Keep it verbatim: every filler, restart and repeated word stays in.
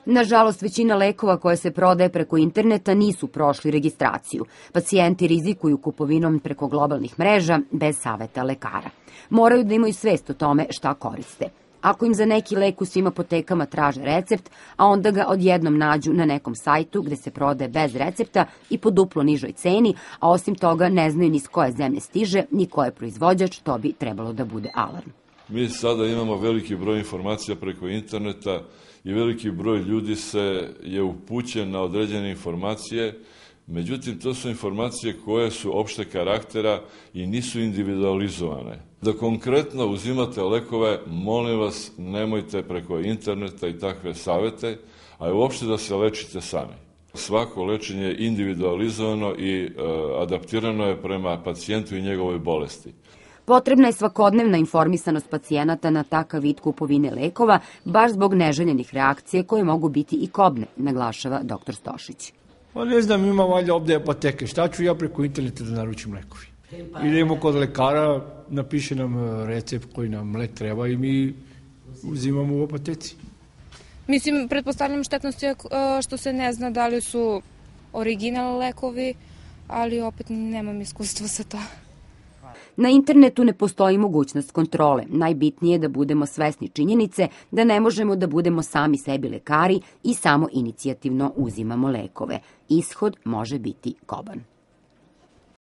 Nažalost, većina lekova koje se prodaje preko interneta nisu prošli registraciju. Pacijenti rizikuju kupovinom preko globalnih mreža bez saveta lekara. Moraju da imaju svest o tome šta koriste. Ako im za neki lek u svim apotekama traže recept, a onda ga odjednom nađu na nekom sajtu gde se prodaje bez recepta i po duplo nižoj ceni, a osim toga ne znaju ni s koje zemlje stiže, ni ko je proizvođač, to bi trebalo da bude alarm. Mi sada imamo veliki broj informacija preko interneta i veliki broj ljudi se je upućen na određene informacije, međutim to su informacije koje su opšte karaktera i nisu individualizovane. Da konkretno uzimate lekove, molim vas, nemojte preko interneta i takve savete, a je uopšte da se lečite sami. Svako lečenje je individualizovano i e, adaptirano je prema pacijentu i njegovoj bolesti. Potrebna je svakodnevna informisanost pacijenata na takav vid kupovine lekova, baš zbog neželjenih reakcije koje mogu biti i kobne, naglašava doktor Stošić. Pa ne znam, ima valjda ovde apoteke. Šta ću ja preko interneta da naručim lekovi? Idemo kod lekara, napiše nam recept koji nam lek treba i mi uzimamo u apoteci. Mislim, pretpostavljam štetnost je što se ne zna da li su original lekovi, ali opet nemam iskustva sa to. Na internetu ne postoji mogućnost kontrole. Najbitnije je da budemo svesni činjenice da ne možemo da budemo sami sebi lekari i samo inicijativno uzimamo lekove. Ishod može biti koban.